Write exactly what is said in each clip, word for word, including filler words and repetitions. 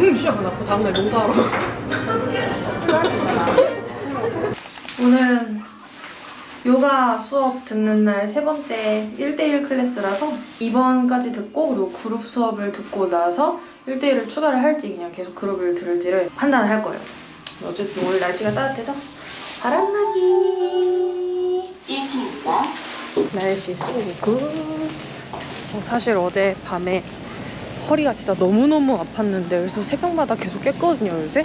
오늘 시험 낳고 다음날 농사하러. 오늘은 요가 수업 듣는 날 세 번째 일 대 일 클래스라서 이 번까지 듣고 그리고 그룹 수업을 듣고 나서 일 대 일을 추가를 할지 그냥 계속 그룹을 들을지를 판단을 할 거예요. 어쨌든 오늘 날씨가 따뜻해서 바람나기 일 층입니다. 날씨 쏘고 굿. 사실 어제 밤에 허리가 진짜 너무너무 아팠는데 그래서 새벽마다 계속 깼거든요, 요새.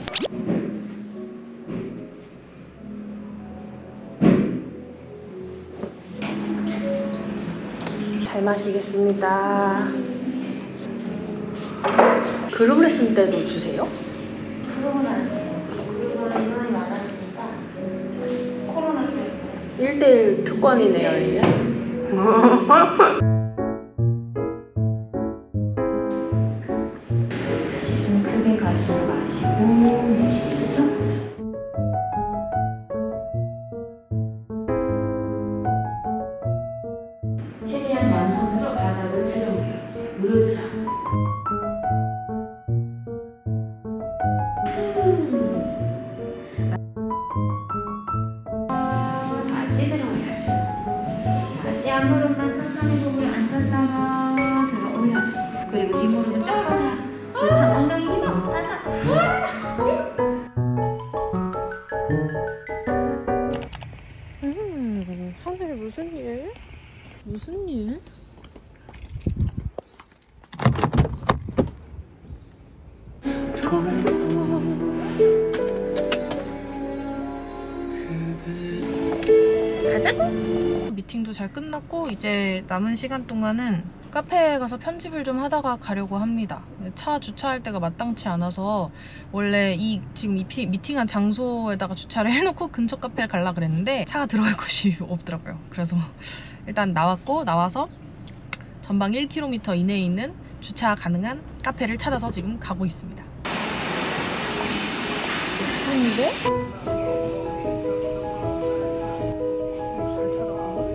잘 마시겠습니다. 그룹 레슨 때도 주세요? 그건 아니에요. 그건 인원이 많았으니까 코로나 때 일 대 일 특권이네요, 이게. 시선 크게 가시지 마시고 내쉬면서 최대한 양손으로 바닥을 들어 올려주세요. 그렇죠. 다시 들어 올려주세요. 다시 앞무릎만 천천히 목을 앉았다가 들어 올려주세요. 그리고 뒷무릎은 쭉 그렇죠. 엉덩이 힘 다섯. 음, 하늘에 무슨 일? 무슨 일? 가자고! 미팅도 잘 끝났고 이제 남은 시간 동안은 카페에 가서 편집을 좀 하다가 가려고 합니다. 차 주차할 데가 마땅치 않아서 원래 이 지금 이 피, 미팅한 장소에다가 주차를 해놓고 근처 카페를 가려고 그랬는데 차가 들어갈 곳이 없더라고요. 그래서 일단 나왔고 나와서 전방 일 킬로미터 이내에 있는 주차 가능한 카페를 찾아서 지금 가고 있습니다. 예쁜데? 잘 찾아가네.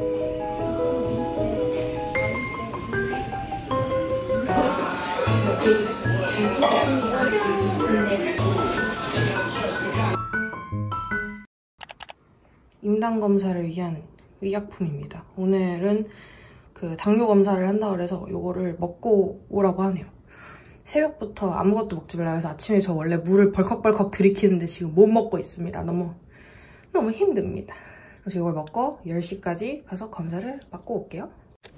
임당 검사를 위한 의약품입니다. 오늘은 그 당뇨 검사를 한다고 해서 요거를 먹고 오라고 하네요. 새벽부터 아무것도 먹지 말라 해서 아침에 저 원래 물을 벌컥벌컥 들이키는데 지금 못 먹고 있습니다. 너무 너무 힘듭니다. 그래서 이걸 먹고 열 시까지 가서 검사를 받고 올게요.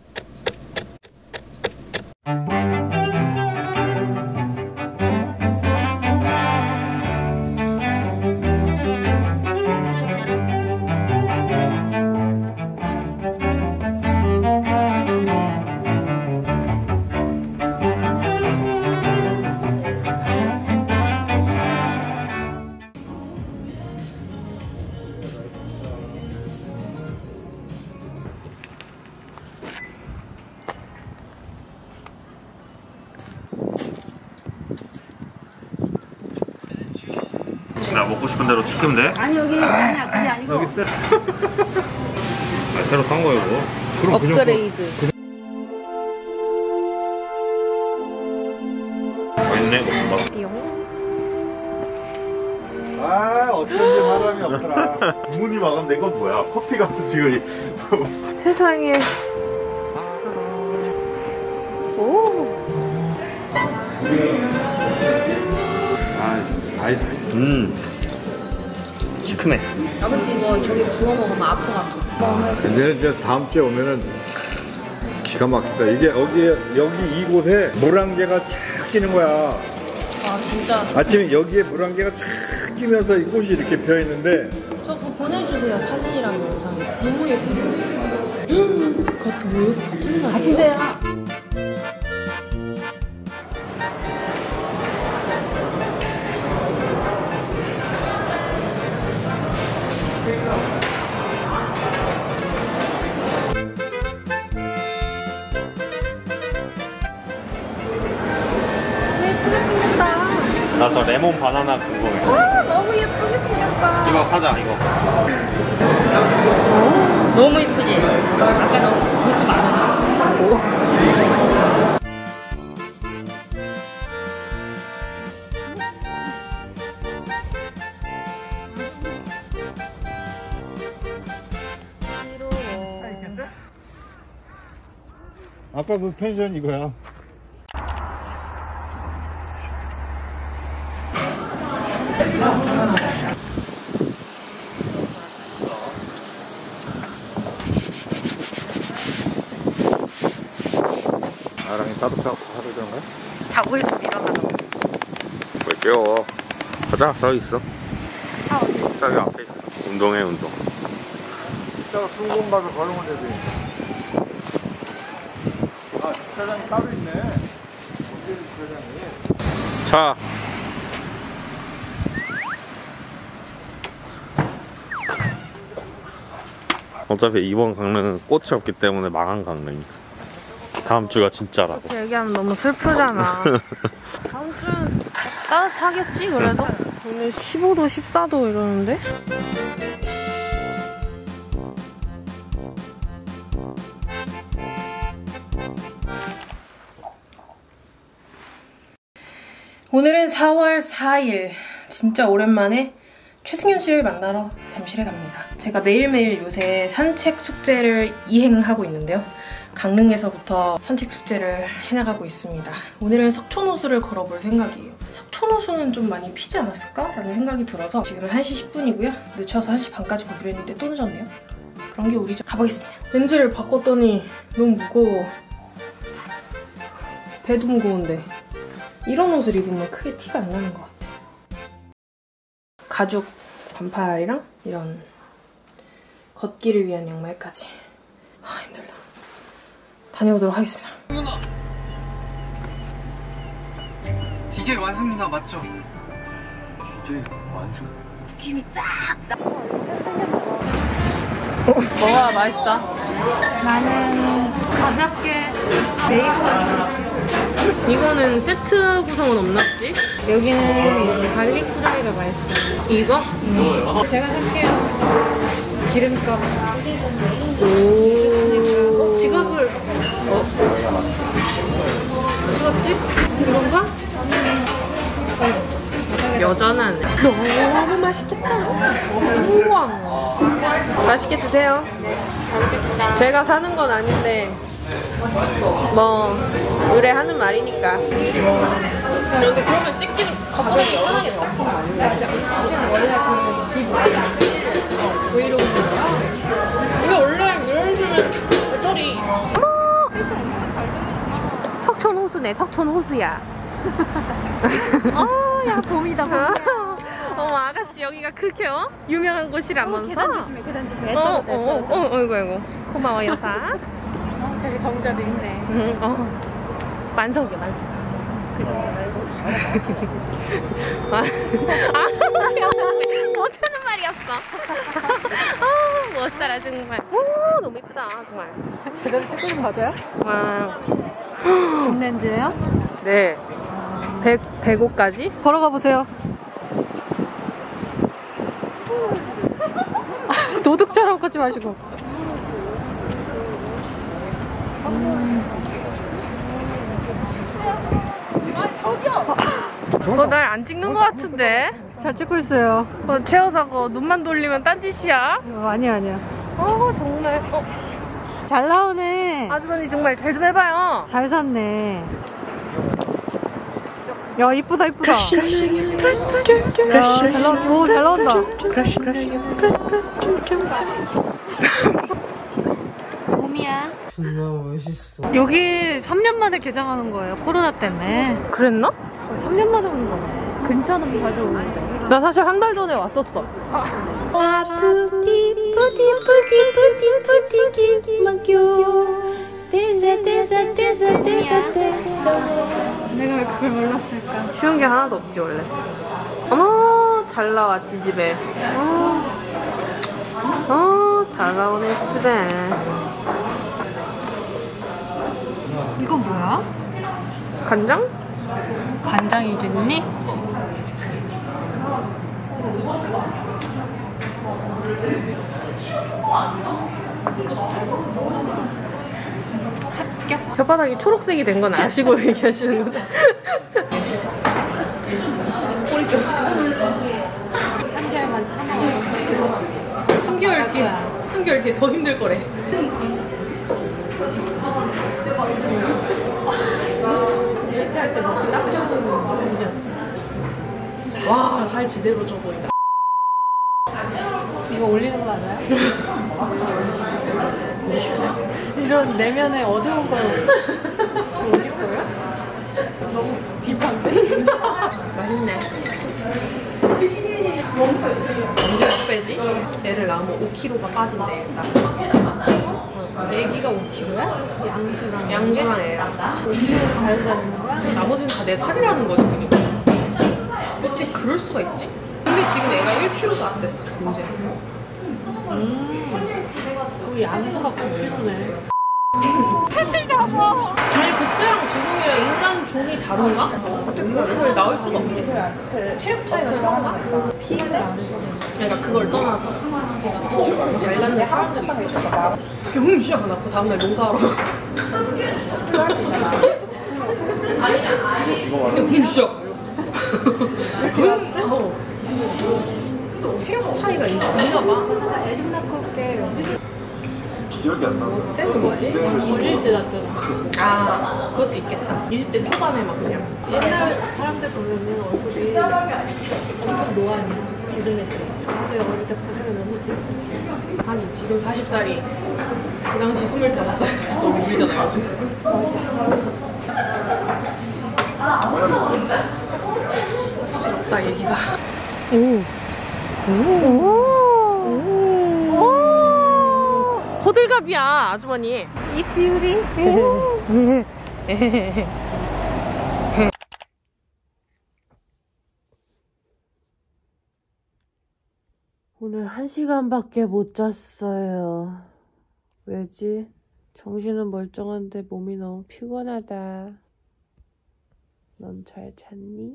나 먹고 싶은 대로 시키면 돼? 아니 여기 아니야 그게 아니고 여기 때. 아, 새로 산 거야 이거. 그럼 업그레이드. 그냥 맛있네 이거. 아 어쩐지 사람이 없더라. 부모님 와가면 내 건 뭐야? 커피가 지금. 세상에. 오. 아 나이스. 음. 시큼해. 아버지 이거 저기 부어 먹으면 아파 같아. 아, 근데 이제 다음 주에 오면은 기가 막히다. 이게 여기 여기 이곳에 물안개가 쫙 끼는 거야. 아 진짜. 아침에 여기에 물안개가 쫙 끼면서 이 꽃이 이렇게 피어 있는데. 저 그거 보내주세요. 사진이랑 영상. 너무 예쁘죠? 같은 뭐 같은 날이에요? 예쁘게 생겼다. 나 저 레몬 바나나 궁금해. 와 너무 예쁘게 생겼다. 이거 하자 이거. 너무 이쁘지? 아까 너무 그것도 많아. 아까 그 펜션 이거야. 나랑이 따뜻하고 하루 전에 자고 있으면 일어나는 거. 왜 깨워? 가자, 저기 있어. 아, 어디? 저기 앞에 있어. 운동해, 운동. 이따가 수건 받아 걸으면 되지. 아, 주차장이 따로 있네. 어디 주차장이? 자. 어차피 이번 강릉은 꽃이 없기 때문에 망한 강릉이다. 다음 주가 진짜라고. 그렇게 얘기하면 너무 슬프잖아. 다음 주는 따뜻하겠지 그래도? 오늘 십오 도, 십사 도 이러는데? 오늘은 사월 사일 진짜 오랜만에 최승현 씨를 만나러 잠실에 갑니다. 제가 매일매일 요새 산책 숙제를 이행하고 있는데요. 강릉에서부터 산책 숙제를 해나가고 있습니다. 오늘은 석촌호수를 걸어볼 생각이에요. 석촌호수는 좀 많이 피지 않았을까? 라는 생각이 들어서 지금은 한 시 십 분이고요. 늦춰서 한 시 반까지 보기로 했는데 또 늦었네요. 그런 게 우리죠. 가보겠습니다. 렌즈를 바꿨더니 너무 무거워. 배도 무거운데. 이런 옷을 입으면 크게 티가 안 나는 것 같아. 가죽 반팔이랑 이런 걷기를 위한 양말까지. 아, 힘들다. 다녀오도록 하겠습니다. 누나! 디젤 완성누나 맞죠? 디젤 완성? 느낌이 쫙. 뭐가 맛있다? 나는 가볍게 베이컨 치즈. 이거는 세트 구성은 없나 보지? 여기는 갈릭 프라이가 맛있어요. 이거? 음. 제가 살게요. 기름값. 오. 어, 지갑을. 어? 찍었지? 이건가? 여전하네. 너무 맛있겠다. 우와. 맛있게 드세요. 잘 먹겠습니다. 제가 사는 건 아닌데 뭐 의뢰하는 말이니까. 근데 그러면 찍기는 갑자기 열어야겠다. 원래 그 집 브이로그. 이게 원래 이런 식으면 배터리. 석촌호수네, 석촌호수야. 어, 야, 봄이다, 봄이야. 어머, 아가씨 여기가 그렇게 어? 유명한 곳이라면서? 계단 조심해, 계단 조심해. 어, 어, 어, 어, 어, 어이구, 어이구. 고마워, 여사. 어, 저기 정자도 있네. 응, 어. 만석이야, 만석. 그 정자 말고. 아, 아, 미안한데 못하는 말이었어. 아, 못 살아, 정말. 오, 너무 이쁘다, 정말. 제대로 찍고 있는 거 맞아요? 와. 줌렌즈예요? 네. 백, 백오까지? 걸어가 보세요. 도둑처럼 걷지 마시고. 어, 날 안 찍는 것 같은데? 잘 찍고 있어요. 어, 채워서 눈만 돌리면 딴짓이야? 어, 아니야, 아니야. 어, 정말. 어, 잘 나오네. 아주머니 정말 잘 좀 해봐요. 잘 샀네. 야, 이쁘다, 이쁘다. 야, 잘 나온다. 오, 잘 나온다. 봄이야. 존나 멋있어. 여기 삼 년 만에 개장하는 거예요. 코로나 때문에. 그랬나? 삼 년 만에 오는 거네. 근처는 자주 오는데. 나 사실 한 달 전에 왔었어. 와, 푸디, 푸디, 푸디, 푸디, 푸디, 먹요. 데자, 데자, 데자, 데자, 데자. 내가 왜 그걸 몰랐을까? 쉬운 게 하나도 없지, 원래. 어머, 잘 나와, 지지배. 어, 어, 잘 나오네, 지지배. 이건 뭐야? 간장? 간장이겠니? 혓바닥이 초록색이 된 건 아시고 얘기하시는 거죠? 삼 개월만 참아. 삼 개월 뒤에, 삼 개월 뒤에 더 힘들 거래. 할 때 먹기 딱 좋은 디저트. 와, 살 제대로 쪄 보인다. 이거 올리는 거 맞아요? 이런 내면의 어두운 걸 올릴 거예요? 너무 딥한데? 맛있네. 언제 빼지? 애를 낳으면 오 킬로그램가 빠진대. 애기가 오 킬로그램야? 양수랑 양수랑 애랑 오 킬로그램 다른다는 거야? 나머지는 다 내 살이라는 거지 그냥. 어떻게 그럴 수가 있지? 근데 지금 애가 일 킬로그램도 안 됐어. 문제. 음, 거의 양수가 구 킬로그램네. 팬들 잡아. 아니 그때랑 지금이랑 인간 종이 다른가? 어떻게 그걸 나올 수가 없지. 그 체력 차이가 심하다니까. 피해를 안 해서. 그러니까 그걸 떠나서 이제 스포츠 잘 낳는 사람들이 있어. 병 시작 안 하고 다음날 농사하러. 병 시작. 체력 차이가 있나 봐. 잠깐 애 좀 낳고 올게. 기억이 안 나. 뭐 때문에? 어릴 때 낳잖아. 아, 그것도 있겠다. 이십 대 초반에 막 그냥. 옛날 사람들 보면은 얼굴이 엄청 노안이야. 지른 애들. 근데 어릴 때 고생을 너무 했지. 아니, 지금 사십 살이 그 당시 스물다섯 살 같은 얼굴이잖아요, 지금. 부끄럽다, 얘기가. 오. 오. 호들갑이야, 아주머니. 이 뷰리. 오늘 한 시간밖에 못 잤어요. 왜지? 정신은 멀쩡한데 몸이 너무 피곤하다. 넌 잘 잤니?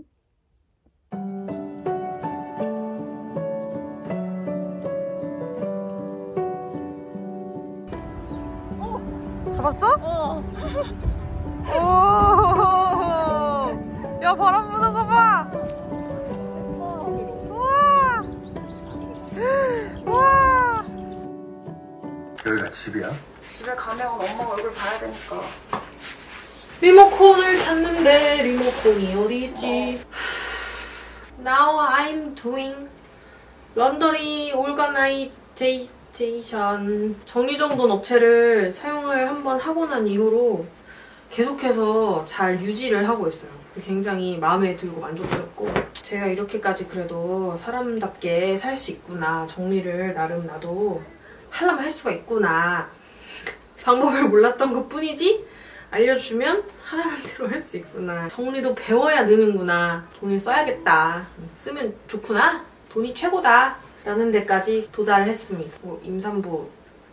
잡았어? 어. 오. 야, 바람 부는 거 봐. 우와. 우와. 여기가 집이야? 집에 가면 엄마 얼굴 봐야 되니까. 리모컨을 찾는데 리모컨이 어디 있지? Now I'm doing laundry organization. 정리정돈 업체를 사용을 한번 하고 난 이후로 계속해서 잘 유지를 하고 있어요. 굉장히 마음에 들고 만족스럽고 제가 이렇게까지 그래도 사람답게 살 수 있구나. 정리를 나름 나도 하려면 할 수가 있구나. 방법을 몰랐던 것 뿐이지 알려주면 하라는 대로 할 수 있구나. 정리도 배워야 느는구나. 돈을 써야겠다. 쓰면 좋구나. 돈이 최고다. 라는 데까지 도달을 했습니다. 뭐 임산부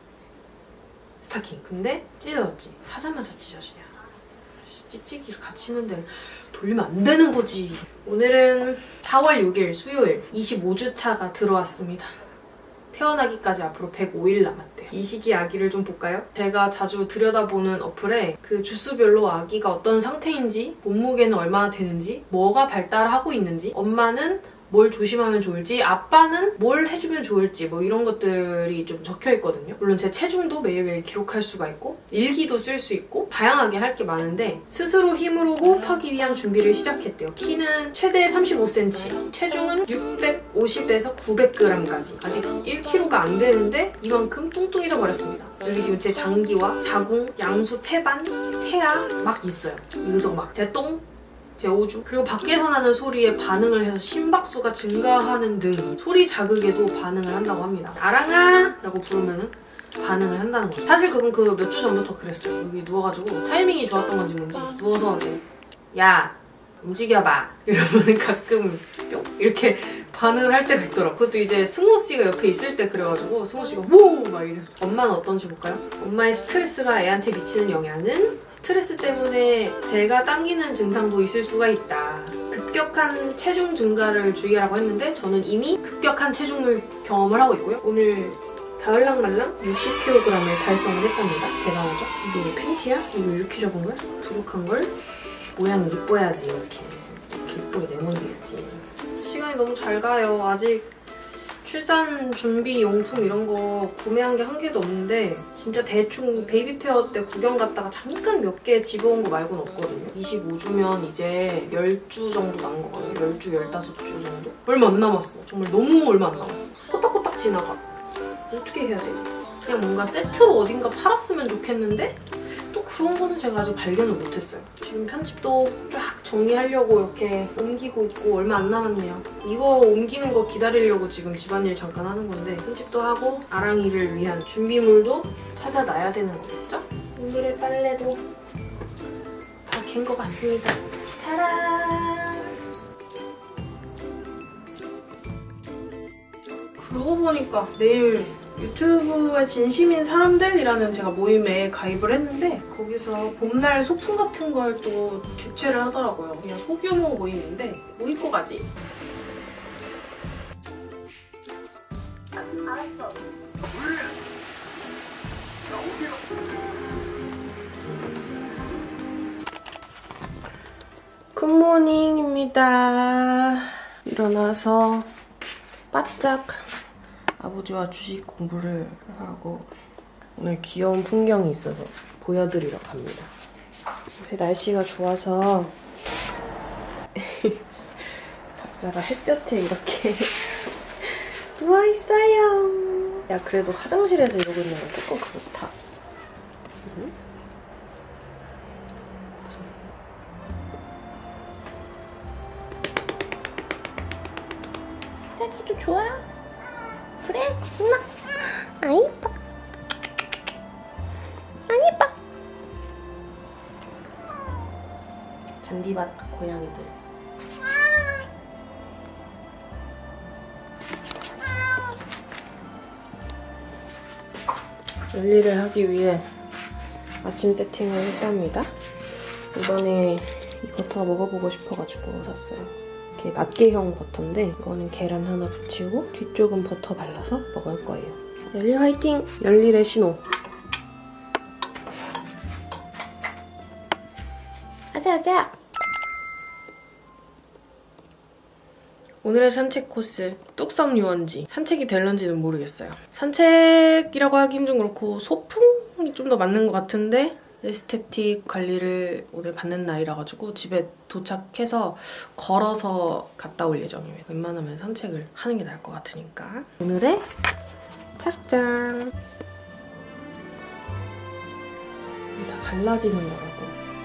스타킹. 근데 찢어졌지. 사자마자 찢어지냐. 찍찍이를 갇히는데 돌리면 안 되는 거지. 오늘은 사월 육일 수요일 이십오 주 차가 들어왔습니다. 태어나기까지 앞으로 백오 일 남았대요. 이 시기 아기를 좀 볼까요? 제가 자주 들여다보는 어플에 그 주수별로 아기가 어떤 상태인지, 몸무게는 얼마나 되는지, 뭐가 발달하고 있는지, 엄마는 뭘 조심하면 좋을지, 아빠는 뭘 해주면 좋을지 뭐 이런 것들이 좀 적혀있거든요. 물론 제 체중도 매일매일 기록할 수가 있고 일기도 쓸 수 있고 다양하게 할 게 많은데 스스로 힘으로 호흡하기 위한 준비를 시작했대요. 키는 최대 삼십오 센티미터, 체중은 육백오십에서 구백 그램까지. 아직 일 킬로그램가 안 되는데 이만큼 뚱뚱해져 버렸습니다. 여기 지금 제 장기와 자궁, 양수, 태반, 태아 막 있어요. 이거저거 막 제 똥, 제 오줌, 그리고 밖에서 나는 소리에 반응을 해서 심박수가 증가하는 등 소리 자극에도 반응을 한다고 합니다. 아랑아! 라고 부르면은 반응을 한다는 거죠. 사실 그건 그 몇 주 전부터 그랬어요. 여기 누워가지고 타이밍이 좋았던 건지 뭔지 누워서 야 움직여봐 이러면은 가끔 뿅 이렇게 반응을 할 때가 있더라고. 그것도 이제 승호 씨가 옆에 있을 때 그래가지고 승호 씨가 오! 막 이랬어. 엄마는 어떤지 볼까요? 엄마의 스트레스가 애한테 미치는 영향은 스트레스 때문에 배가 당기는 증상도 있을 수가 있다. 급격한 체중 증가를 주의하라고 했는데 저는 이미 급격한 체중을 경험을 하고 있고요. 오늘 다을랑말랑 육십 킬로그램을 달성을 했답니다. 대단하죠? 이게 팬티야? 이거 이렇게 접은 거야? 두둑한 걸 모양이 이뻐야지. 이렇게 이렇게 이쁘게 내몬드겠지. 시간이 너무 잘 가요. 아직 출산 준비 용품 이런 거 구매한 게 한 개도 없는데 진짜 대충 베이비 페어 때 구경 갔다가 잠깐 몇 개 집어온 거 말고는 없거든요. 이십오 주면 이제 십 주 정도 남은 거 같아요. 십 주, 십오 주 정도? 얼마 안 남았어. 정말 너무 얼마 안 남았어. 코딱코딱 지나가. 어떻게 해야 되지? 그냥 뭔가 세트로 어딘가 팔았으면 좋겠는데 또 그런 거는 제가 아직 발견을 못했어요. 지금 편집도 쫙 정리하려고 이렇게 옮기고 있고 얼마 안 남았네요. 이거 옮기는 거 기다리려고 지금 집안일 잠깐 하는 건데 편집도 하고 아랑이를 위한 준비물도 찾아놔야 되는 거겠죠? 오늘의 빨래도 다 갠 것 같습니다. 타란! 그러고 보니까 내일 유튜브에 진심인 사람들이라는 제가 모임에 가입을 했는데 거기서 봄날 소품 같은 걸 또 개최를 하더라고요. 그냥 소규모 모임인데 뭐 입고 가지? 알았어. 굿모닝입니다. 일어나서 바짝 아버지와 주식 공부를 하고 오늘 귀여운 풍경이 있어서 보여드리러 갑니다. 요새 날씨가 좋아서 박사가 햇볕에 이렇게 누워있어요. 야 그래도 화장실에서 이러고 있는 건 조금 그렇다. 응? 자기도 좋아? 그래? 누나? 아 이뻐. 안 이뻐. 잔디밭 고양이들. 열일을 하기 위해 아침 세팅을 했답니다. 이번에 이 버터가 먹어보고 싶어가지고 샀어요. 이렇게 낱개형 버터인데 이거는 계란 하나 붙이고 뒤쪽은 버터 발라서 먹을 거예요. 열일 화이팅! 열일의 신호. 아자 아자! 오늘의 산책 코스 뚝섬 유원지. 산책이 될런지는 모르겠어요. 산책이라고 하긴 좀 그렇고 소풍이 좀 더 맞는 것 같은데 에스테틱 관리를 오늘 받는 날이라 가지고 집에 도착해서 걸어서 갔다 올 예정입니다. 웬만하면 산책을 하는 게 나을 것 같으니까. 오늘의 착장. 다 갈라지는 거라고.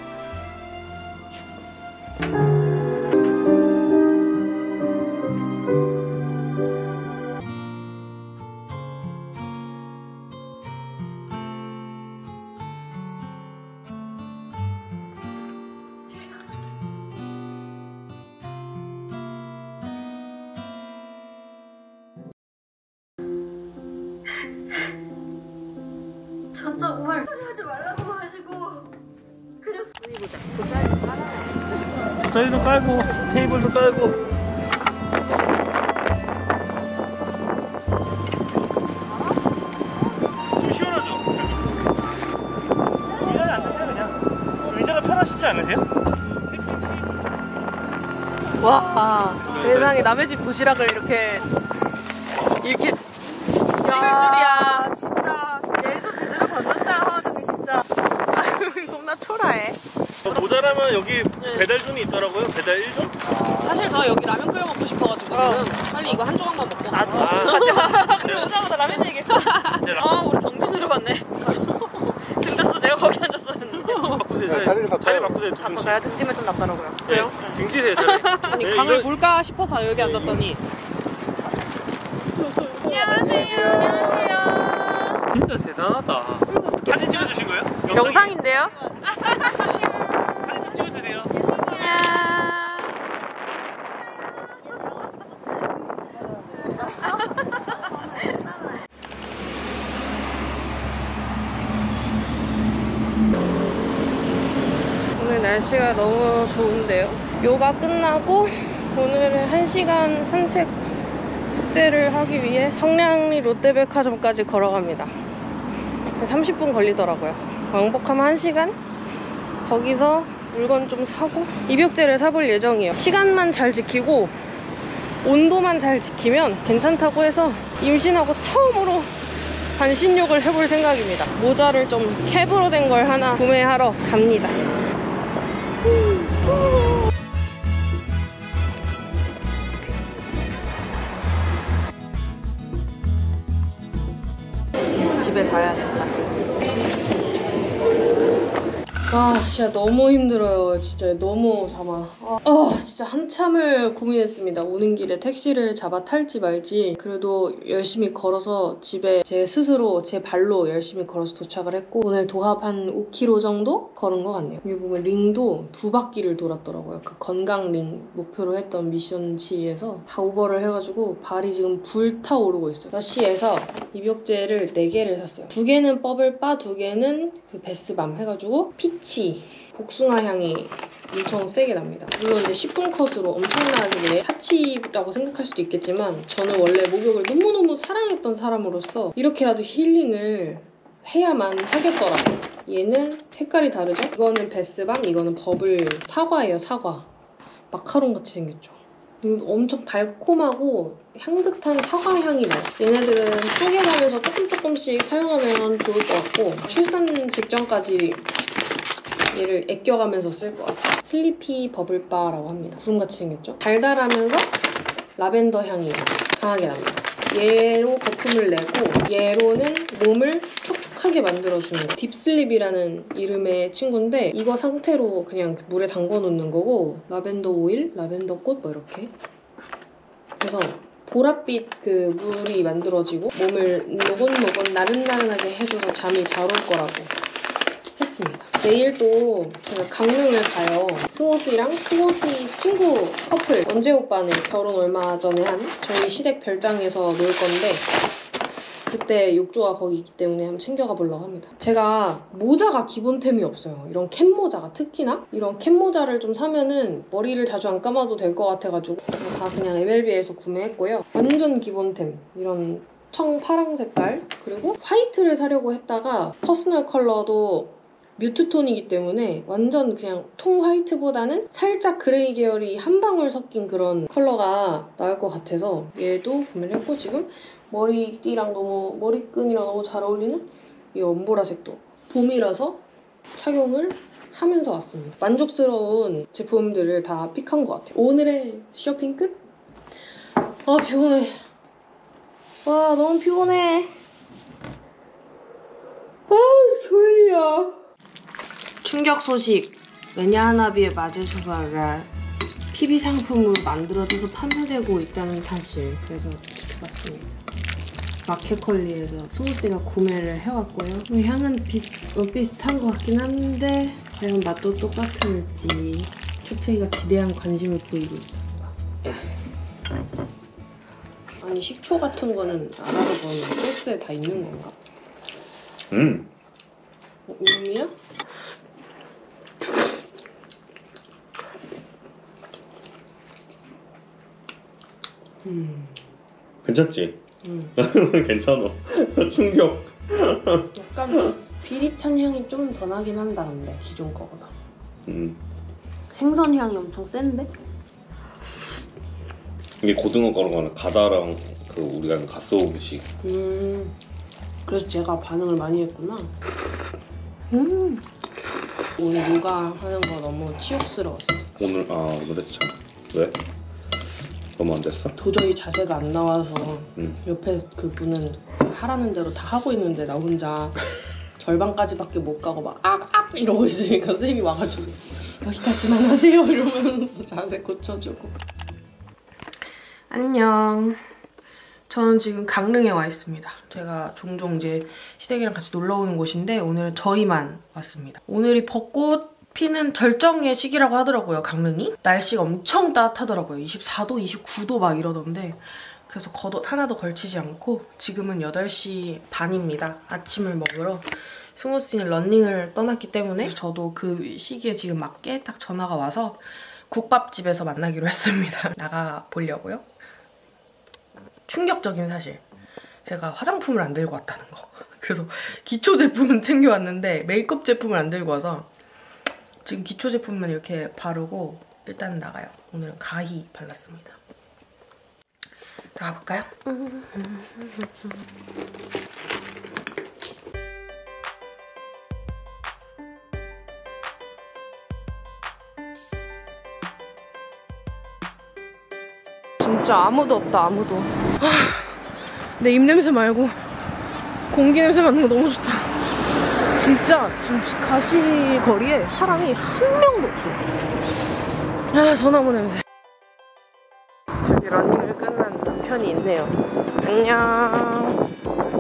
전 정말 소리 하지 말라고 하시고 그냥 돗자리도 깔고 테이블도 깔고. 좀 시원하죠? 의자는 안 타세요 그냥? 의자가 편하시지 않으세요? 와 세상에 남의 집 도시락을 이렇게 이렇게 찍을 줄이야. 진짜 예에서 제대로 받는다 하더니 진짜 겁나 초라해. 모자라면 여기 배달존이 있더라고요. 배달 일 존? 사실 저 여기 라면 끓여 먹고 싶어가지고 지금 빨리 이거 한 조각만 먹고 나도 아, 그래 오자마자 라면 얘기했어. 아 우리 정면으로 봤네. 등졌어. 내가 거기 앉았었는데. 바꾸세요. 자리를 바꿔요. 자리 바꾸세요. 등치. 바꿔야 등짐은 좀 낫더라고요. 그래요? 등치세요, 자리. 아니 네, 강을 이거- 볼까 싶어서 여기 앉았더니 안녕하세요. 안녕하세요. 진짜 대단하다. 사진 찍어주신 거예요? 영상인데요? 사진 찍어주세요. 오늘 날씨가 너무 좋은데요? 요가 끝나고 오늘은 한 시간 산책 숙제를 하기 위해 청량리 롯데백화점까지 걸어갑니다. 삼십 분 걸리더라고요. 왕복하면 한 시간? 거기서 물건 좀 사고 입욕제를 사볼 예정이에요. 시간만 잘 지키고 온도만 잘 지키면 괜찮다고 해서 임신하고 처음으로 반신욕을 해볼 생각입니다. 모자를 좀 캡으로 된 걸 하나 구매하러 갑니다. 집에 가야겠다. 아 진짜 너무 힘들어요. 진짜 너무 잠아. 아, 아 진짜 한참을 고민했습니다. 오는 길에 택시를 잡아 탈지 말지. 그래도 열심히 걸어서 집에 제 스스로 제 발로 열심히 걸어서 도착을 했고 오늘 도합 한 오 킬로미터 정도 걸은 것 같네요. 여기 보면 링도 두 바퀴를 돌았더라고요. 그 건강 링 목표로 했던 미션치에서 다 오버를 해가지고 발이 지금 불타오르고 있어요. 러쉬에서 입욕제를 네 개를 샀어요. 두 개는 버블바, 두 개는 그 베스밤 해가지고 피치 복숭아 향이 엄청 세게 납니다. 물론 이제 십 분 컷으로 엄청나게 사치라고 생각할 수도 있겠지만 저는 원래 목욕을 너무너무 사랑했던 사람으로서 이렇게라도 힐링을 해야만 하겠더라고요. 얘는 색깔이 다르죠? 이거는 베스밤, 이거는 버블 사과예요, 사과. 마카롱 같이 생겼죠. 이거 엄청 달콤하고 향긋한 사과 향이 나요. 얘네들은 쪼개가면서 조금 조금씩 사용하면 좋을 것 같고 출산 직전까지 얘를 아껴가면서 쓸 것 같아요. 슬리피 버블바라고 합니다. 구름같이 생겼죠? 달달하면서 라벤더 향이 강하게 납니다. 얘로 거품을 내고 얘로는 몸을 촉촉하게 만들어주는 거예요. 딥슬립이라는 이름의 친구인데 이거 상태로 그냥 물에 담궈 놓는 거고 라벤더 오일, 라벤더 꽃 뭐 이렇게 그래서 보랏빛 그 물이 만들어지고 몸을 노곤노곤 나른나른하게 해줘서 잠이 잘 올 거라고 했습니다. 내일 또 제가 강릉을 가요. 승호씨랑 승호씨 친구 커플 언제 오빠네 결혼 얼마 전에 한 저희 시댁 별장에서 놀 건데 그때 욕조가 거기 있기 때문에 한번 챙겨가 보려고 합니다. 제가 모자가 기본템이 없어요. 이런 캡 모자가 특히나 이런 캡 모자를 좀 사면은 머리를 자주 안 감아도 될 것 같아가지고 다 그냥 엠엘비에서 구매했고요. 완전 기본템 이런 청 파랑 색깔 그리고 화이트를 사려고 했다가 퍼스널 컬러도 뮤트톤이기 때문에 완전 그냥 통 화이트보다는 살짝 그레이 계열이 한 방울 섞인 그런 컬러가 나을 것 같아서 얘도 구매를 했고 지금 머리띠랑 너무 머리끈이랑 너무 잘 어울리는 이 엄보라색도 봄이라서 착용을 하면서 왔습니다. 만족스러운 제품들을 다 픽한 것 같아요. 오늘의 쇼핑 끝? 아 피곤해. 와 너무 피곤해. 아 졸려. 충격 소식. 메냐하나비의 마제소바가 피비 상품으로 만들어져서 판매되고 있다는 사실. 그래서 지켜봤습니다. 마켓컬리에서 승우씨가 구매를 해왔고요. 향은 비, 어, 비슷한 것 같긴 한데 과연 맛도 똑같을지 초채이가 지대한 관심을 보이고 있다. 아니 식초 같은 거는 알아보면 소스에 다 있는 건가? 음. 어, 우유야? 음. 괜찮지? 음. 괜찮아. 충격. 약간 비릿한 향이 좀 더 나긴 한다 근데 기존 거보다. 음. 생선 향이 엄청 센데? 이게 고등어 가루가 가다랑 그 우리가 하는 갓소부식. 음. 그래서 제가 반응을 많이 했구나. 음. 오늘 누가 하는 거 너무 치욕스러웠어. 오늘 아 그랬죠. 왜? 너무 안 됐어? 도저히 자세가 안 나와서 음. 옆에 그분은 하라는 대로 다 하고 있는데 나 혼자 절반까지밖에 못 가고 막 악악 이러고 있으니까 선생님이 와가지고 여기까지만 하세요 이러면서 자세 고쳐주고. 안녕. 저는 지금 강릉에 와 있습니다. 제가 종종 이제 시댁이랑 같이 놀러 오는 곳인데 오늘은 저희만 왔습니다. 오늘이 벚꽃 피는 절정의 시기라고 하더라고요, 강릉이. 날씨가 엄청 따뜻하더라고요. 이십사 도, 이십구 도 막 이러던데 그래서 겉옷 하나도 걸치지 않고 지금은 여덟 시 반입니다. 아침을 먹으러 승우 씨는 러닝을 떠났기 때문에 저도 그 시기에 지금 맞게 딱 전화가 와서 국밥집에서 만나기로 했습니다. 나가 보려고요. 충격적인 사실. 제가 화장품을 안 들고 왔다는 거. 그래서 기초 제품은 챙겨왔는데 메이크업 제품을 안 들고 와서 지금 기초 제품만 이렇게 바르고 일단 나가요. 오늘은 가히 발랐습니다. 들어가 볼까요? 진짜 아무도 없다, 아무도. 하, 내 입냄새 말고 공기 냄새 맡는 거 너무 좋다. 진짜 지금 가시거리에 사람이 한 명도 없어. 아, 소나무 냄새. 저기 러닝을 끝난 남편이 있네요. 안녕.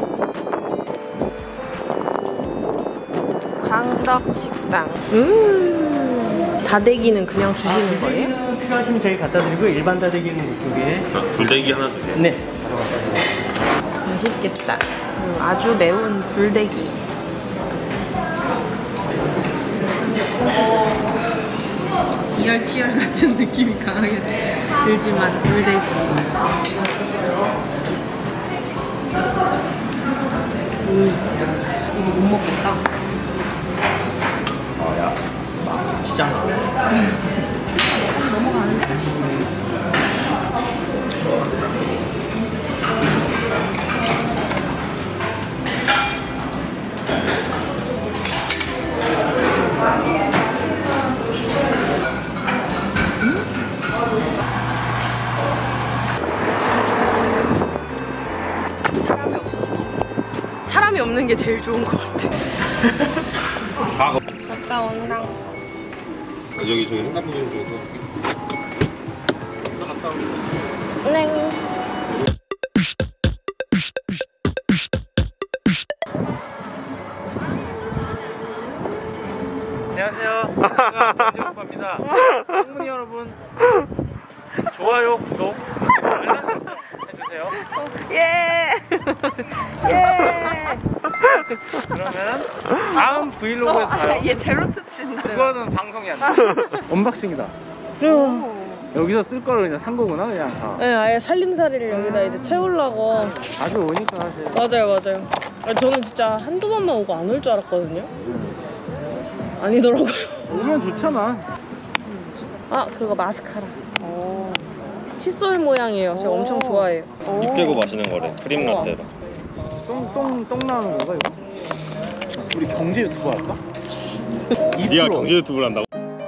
광덕식당. 음, 다대기는 그냥 주시는 거예요? 필요하시면 저희 갖다 드리고 일반 다대기는 이쪽에. 아, 불대기 하나 주세요. 네. 맛있겠다. 음, 아주 매운 불대기. 이열치열 같은 느낌이 강하게 들지만 불대기. 음, 이거 못 먹겠다. 야, 맛은 진짜 안 나와. 조금 넘어가는데? 사람이 없어서 사람이 없는 게 제일 좋은 것 같아. 아, 갔다 온다. 여기 저기 핸드폰 좀 줘서. 갔다 올게. 네. 안녕하세요. 제가 김재오빠입니다. 성문이 여러분, 좋아요, 구독, 알람 설정 해주세요. 예. 예. 그러면 다음 브이로그에서 봐요. 얘 제로 투치인데. 그거는 방송이 안 돼. 언박싱이다. 여기서 쓸 거를 그냥 산 거구나, 그냥 다. 네, 아예 살림살이를 여기다 이제 채우려고. 자주 오니까 사실. 맞아요, 맞아요. 아니, 저는 진짜 한두 번만 오고 안 올 줄 알았거든요. 아니더라고요. 오면 좋잖아. 아, 그거 마스카라. 칫솔 모양이에요. 제가 엄청 좋아해요. 입 대고 마시는 거래. 크림 우와. 라떼다. 똥, 똥, 똥 나오는 건가, 이거? 우리 경제 유튜버 할까? 니가 경제 유튜브를 한다고?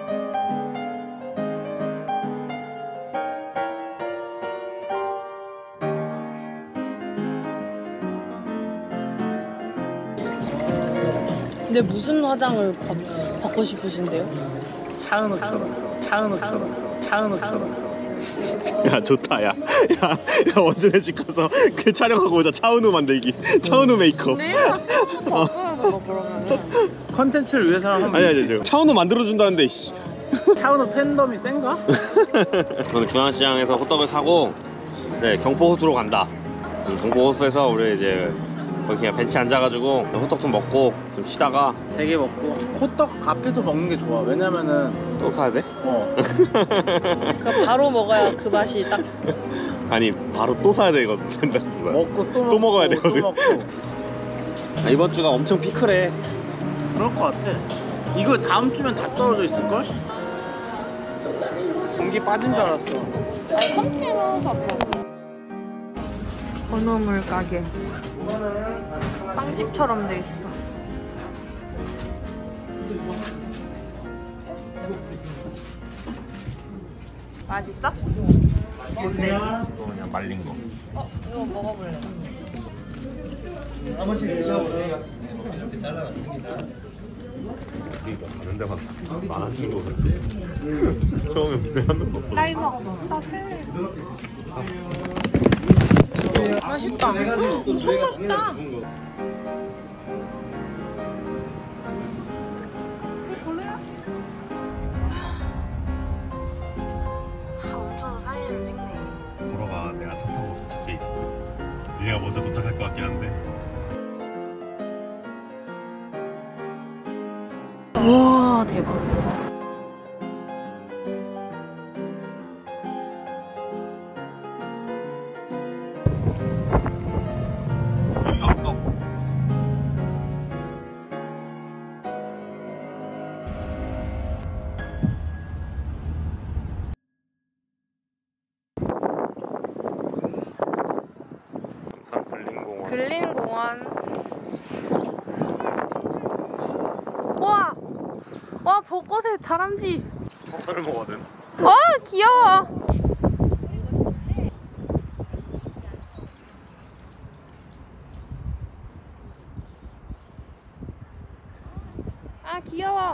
근데 무슨 화장을 바, 받고 싶으신데요? 차은우처럼. 차은우처럼. 차은우처럼. 야 좋다 야. 야, 야 원준의 집 가서 그 촬영하고 오자. 차은우 만들기. 차은우 메이크업. 내일 수영부터 어쩌야 되나 그러면은. 컨텐츠를 위해서 하면. 아니 아니 지금 차은우 만들어준다는데 씨. 차은우 팬덤이 센가? 오늘 중앙시장에서 호떡을 사고 네 경포 호수로 간다. 음, 경포 호수에서 우리 이제 거기 그냥 벤치 앉아가지고 호떡 좀 먹고 좀 쉬다가 되게 먹고 호떡 앞에서 먹는 게 좋아. 왜냐면은 또 사야 돼? 어 그 바로 먹어야 그 맛이 딱. 아니 바로 또 사야 되거든. 된다는 거야. 먹고 또, 또 먹고, 먹어야 되거든. 또 먹고. 아, 이번 주가 엄청 피크래. 그럴 것 같아. 이거 다음 주면 다 떨어져 있을걸? 공기 빠진 줄 알았어. 아니 컴치는 잡혀. 건어물 가게. 빵집처럼 돼 있어. 맛있어? 뭔데? 이거 그냥 말린 거. 어, 이거 먹어볼래. 한 번씩 드셔보세요. 이거 다른 데만 많아지는 거 같지? 처음에 무대 하는 것보다. 나 이거 나 살래. 맛있다. 엄청 맛있다. 멈춰서 사진을 찍네. 걸어가. 내가 차 타고 도착지에 있어. 니네가 먼저 도착할 것 같긴 한데. 와 대박. 근린공원. 와! 와, 벚꽃에 다람쥐. 버섯을 먹거든. 아, 귀여워. 아, 귀여워.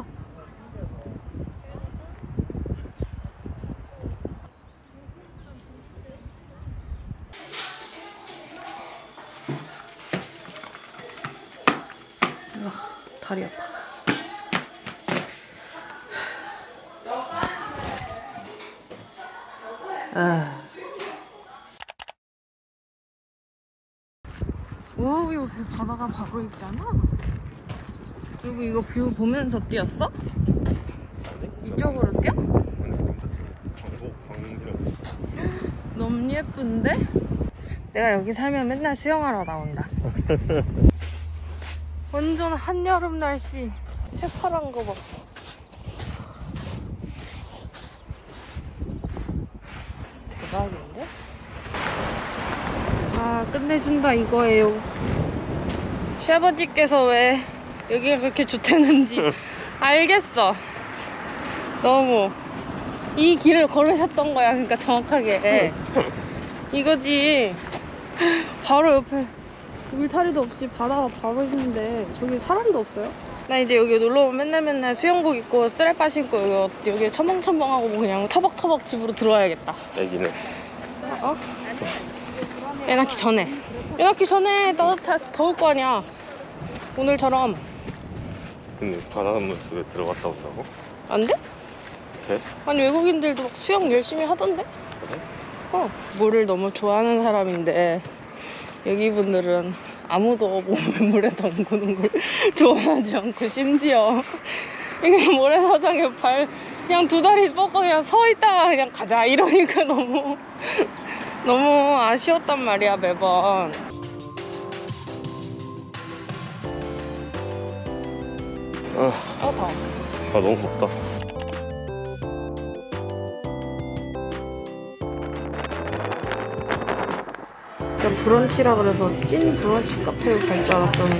와, 다리 아파. 아. 오, 이거 바다가 바로 있잖아. 그리고 이거 뷰 보면서 뛰었어? 이쪽으로 뛰어? 너무 예쁜데? 내가 여기 살면 맨날 수영하러 나온다. 완전 한여름 날씨. 새파란 거 봐. 대박인데? 아, 끝내준다 이거예요. 시아버지께서 왜 여기가 그렇게 좋다는지 알겠어. 너무 이 길을 걸으셨던 거야. 그러니까 정확하게 이거지. 바로 옆에 울타리도 없이 바다가 바로 있는데 저기 사람도 없어요? 나 이제 여기 놀러 오면 맨날 맨날 수영복 입고 쓰레빠 신고 여기, 여기 첨벙첨벙하고 그냥 터벅터벅 집으로 들어와야겠다. 애기는. 어? 애 낳기 전에. 애 낳기 전에 따뜻하, 더울 거 아니야. 오늘처럼. 근데 바닷물 속에 들어갔다 온다고? 안 돼? 돼? 아니 외국인들도 막 수영 열심히 하던데? 그래? 어. 물을 너무 좋아하는 사람인데 여기 분들은 아무도 몸을 물에 담그는 걸 좋아하지 않고 심지어 이게 모래사장에 발 그냥 두 다리 뻗고 그냥 서 있다가 그냥 가자 이러니까 너무 너무 아쉬웠단 말이야 매번. 아, 어, 더워. 아 너무 덥다. 진짜 브런치라 그래서 찐 브런치 카페를 갈 줄 알았더니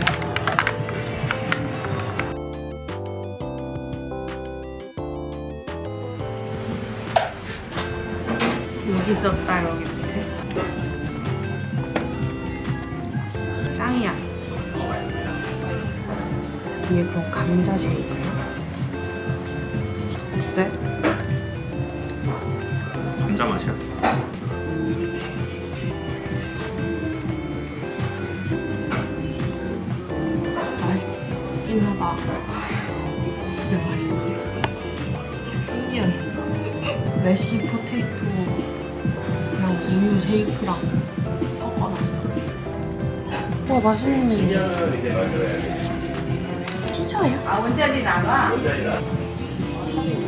여기 있었다. 여기 밑에 짱이야. 이게 또 감자 쉐이크야. 어때? 감자 맛이야. 맛있긴 하다. 왜 맛있지? 신기하네. 메쉬 포테이토랑 우유 쉐이크랑 섞어놨어. 와, 맛있는데. 피자야? 아, 언제 어디 나가?